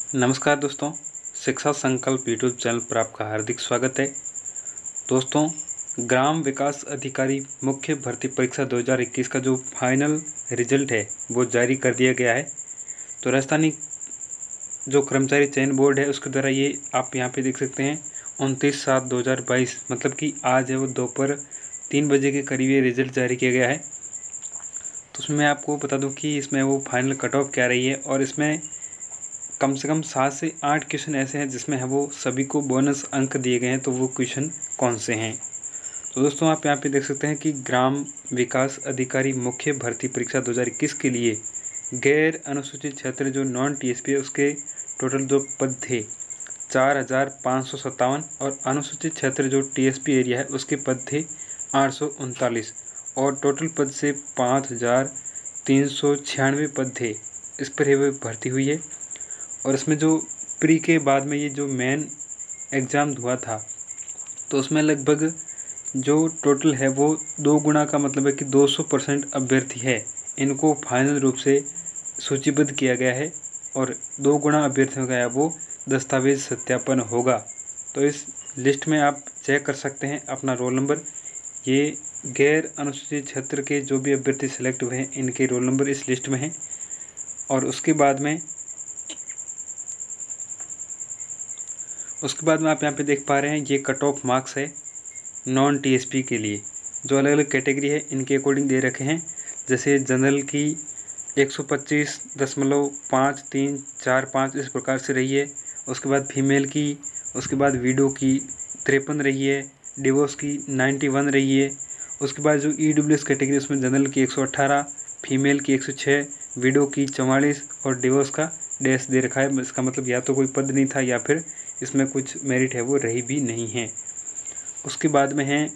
नमस्कार दोस्तों, शिक्षा संकल्प यूट्यूब चैनल पर आपका हार्दिक स्वागत है। दोस्तों, ग्राम विकास अधिकारी मुख्य भर्ती परीक्षा 2021 का जो फाइनल रिजल्ट है वो जारी कर दिया गया है। तो राजस्थानी जो कर्मचारी चयन बोर्ड है उसके द्वारा ये आप यहाँ पे देख सकते हैं 29/7/2022 मतलब कि आज है वो दोपहर 3 बजे के करीब ये रिजल्ट जारी किया गया है। तो उसमें मैं आपको बता दूं कि इसमें वो फाइनल कट ऑफ क्या रही है और इसमें कम से कम 7 से 8 क्वेश्चन ऐसे हैं जिसमें है वो सभी को बोनस अंक दिए गए हैं। तो वो क्वेश्चन कौन से हैं? तो दोस्तों, आप यहाँ पे देख सकते हैं कि ग्राम विकास अधिकारी मुख्य भर्ती परीक्षा 2021 के लिए गैर अनुसूचित क्षेत्र जो नॉन टीएसपी है उसके टोटल जो पद थे 4,557 और अनुसूचित क्षेत्र जो टीएसपी एरिया है उसके पद थे 839 और टोटल पद से 5,396 पद थे। इस पर ये भर्ती हुई है। और इसमें जो प्री के बाद में ये जो मेन एग्ज़ाम हुआ था तो उसमें लगभग जो टोटल है वो 2 गुना का मतलब है कि 200% अभ्यर्थी है इनको फाइनल रूप से सूचीबद्ध किया गया है और 2 गुना अभ्यर्थियों का है वो दस्तावेज सत्यापन होगा। तो इस लिस्ट में आप चेक कर सकते हैं अपना रोल नंबर। ये गैर अनुसूचित क्षेत्र के जो भी अभ्यर्थी सेलेक्ट हुए हैं इनके रोल नंबर इस लिस्ट में हैं। और उसके बाद में आप यहाँ पे देख पा रहे हैं ये कट ऑफ मार्क्स है नॉन टीएसपी के लिए। जो अलग अलग कैटेगरी है इनके अकॉर्डिंग दे रखे हैं। जैसे जनरल की 125.5345 इस प्रकार से रही है। उसके बाद फीमेल की, उसके बाद विडो की 53 रही है, डिवोर्स की 91 रही है। उसके बाद जो ईडब्ल्यूएस कैटेगरी उसमें जनरल की 118, फीमेल की 106, विडो की 44 और डिवोर्स का डैश दे रखा है। इसका मतलब या तो कोई पद नहीं था या फिर इसमें कुछ मेरिट है वो रही भी नहीं है। उसके बाद में है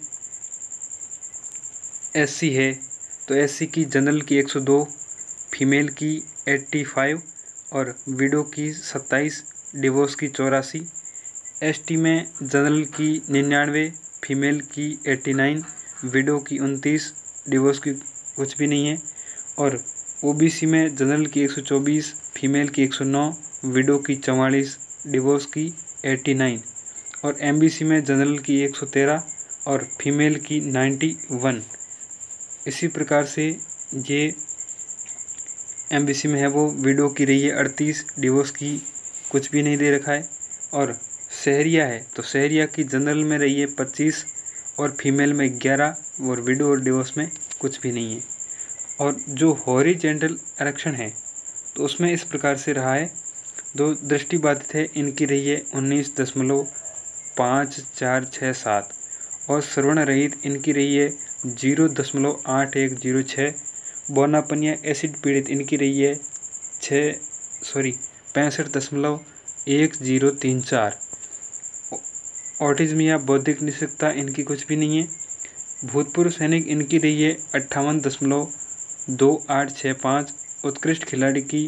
एससी है। तो एससी की जनरल की 102, फीमेल की 85 और विडो की 27, डिवोर्स की 84। एसटी में जनरल की 99, फीमेल की 89, विडो की 29, डिवोर्स की कुछ भी नहीं है। और ओबीसी में जनरल की 124, फीमेल की 109, विडो की 44, डिवोर्स की 89 और एमबीसी में जनरल की 113 और फीमेल की 91। इसी प्रकार से ये एमबीसी में है वो विडो की रही है 38, डिवोर्स की कुछ भी नहीं दे रखा है। और शहरिया है तो शहरिया की जनरल में रही है 25 और फीमेल में 11 और विडो और डिवोर्स में कुछ भी नहीं है। और जो हॉरिजेंटल आरक्षण है तो उसमें इस प्रकार से रहा है। दो दृष्टिबाधित है इनकी रही है 19.5467 और श्रवण रहित इनकी रही है 0.8106। बोनापनिया एसिड पीड़ित इनकी रही है 65.1034। ऑटिज्म या बौद्धिक निषेधता इनकी कुछ भी नहीं है। भूतपूर्व सैनिक इनकी रही है 58.2865। उत्कृष्ट खिलाड़ी की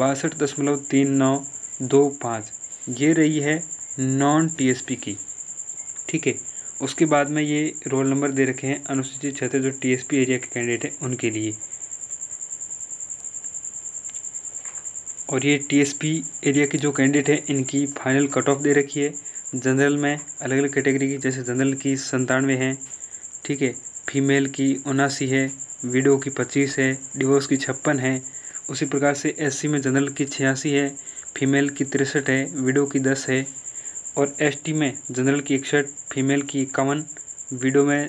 62.3925। ये रही है नॉन टीएसपी की। ठीक है। उसके बाद में ये रोल नंबर दे रखे हैं अनुसूचित क्षेत्र जो टीएसपी एरिया के कैंडिडेट हैं उनके लिए। और ये टीएसपी एरिया के जो कैंडिडेट हैं इनकी फाइनल कट ऑफ दे रखी है। जनरल में अलग अलग कैटेगरी की, जैसे जनरल की 97 है, ठीक है, फीमेल की 79 है, विडो की 25 है, डिवोर्स की 56 है। उसी प्रकार से एससी में जनरल की 86 है, फीमेल की 63 है, विडो की 10 है। और एसटी में जनरल की 61, फीमेल की 51, विडो में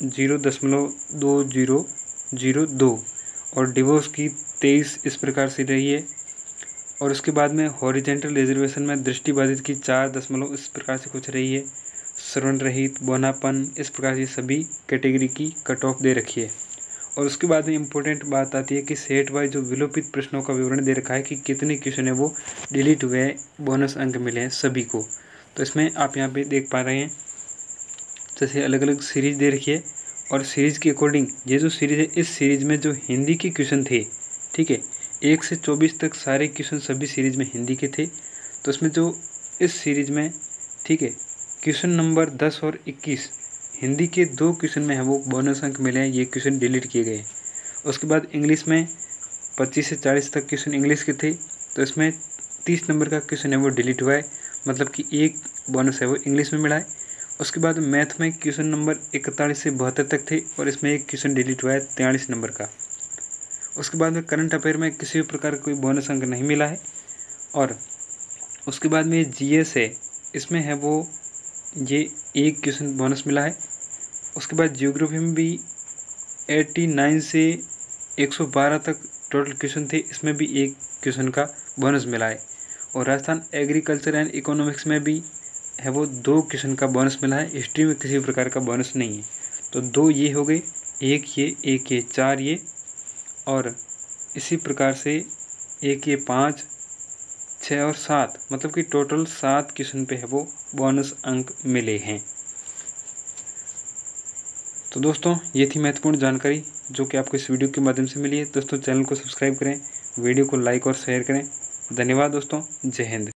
0.2002 और डिवोर्स की 23 इस प्रकार से रही है। और उसके बाद में हॉरिजेंटल रिजर्वेशन में दृष्टिबाधित की 4 इस प्रकार से कुछ रही है। श्रवण रहित, बोनापन, इस प्रकार से सभी कैटेगरी की कट ऑफ दे रखी है। और उसके बाद में इम्पोर्टेंट बात आती है कि सेट वाइज जो विलोपित प्रश्नों का विवरण दे रखा है कि कितने क्वेश्चन है वो डिलीट हुए हैं, बोनस अंक मिले हैं सभी को। तो इसमें आप यहाँ पे देख पा रहे हैं जैसे अलग अलग सीरीज दे रखी है और सीरीज के अकॉर्डिंग ये जो सीरीज है इस सीरीज में जो हिंदी के क्वेश्चन थे, ठीक है, 1 से 24 तक सारे क्वेश्चन सभी सीरीज में हिंदी के थे। तो इसमें जो इस सीरीज में, ठीक है, क्वेश्चन नंबर 10 और 21 हिंदी के 2 क्वेश्चन में है वो बोनस अंक मिले हैं, ये क्वेश्चन डिलीट किए गए। उसके बाद इंग्लिश में 25 से 40 तक क्वेश्चन इंग्लिश के थे। तो इसमें 30 नंबर का क्वेश्चन है वो डिलीट हुआ है, मतलब कि एक बोनस है वो इंग्लिश में मिला है। उसके बाद मैथ में क्वेश्चन नंबर 41 से 72 तक थे और इसमें एक क्वेश्चन डिलीट हुआ है 43 नंबर का। उसके बाद में करंट अफेयर में किसी भी प्रकार का कोई बोनस अंक नहीं मिला है। और उसके बाद में जीएस है, इसमें है वो ये एक क्वेश्चन बोनस मिला है। उसके बाद जियोग्राफी में भी 89 से 112 तक टोटल क्वेश्चन थे, इसमें भी एक क्वेश्चन का बोनस मिला है। और राजस्थान एग्रीकल्चर एंड इकोनॉमिक्स में भी है वो 2 क्वेश्चन का बोनस मिला है। हिस्ट्री में किसी भी प्रकार का बोनस नहीं है। तो 2 ये हो गए, एक ये 4 ये, और इसी प्रकार से एक ये 5, 6 और 7, मतलब कि टोटल 7 क्वेश्चन पे है वो बोनस अंक मिले हैं। तो दोस्तों ये थी महत्वपूर्ण जानकारी जो कि आपको इस वीडियो के माध्यम से मिली है। दोस्तों चैनल को सब्सक्राइब करें, वीडियो को लाइक और शेयर करें। धन्यवाद दोस्तों, जय हिंद।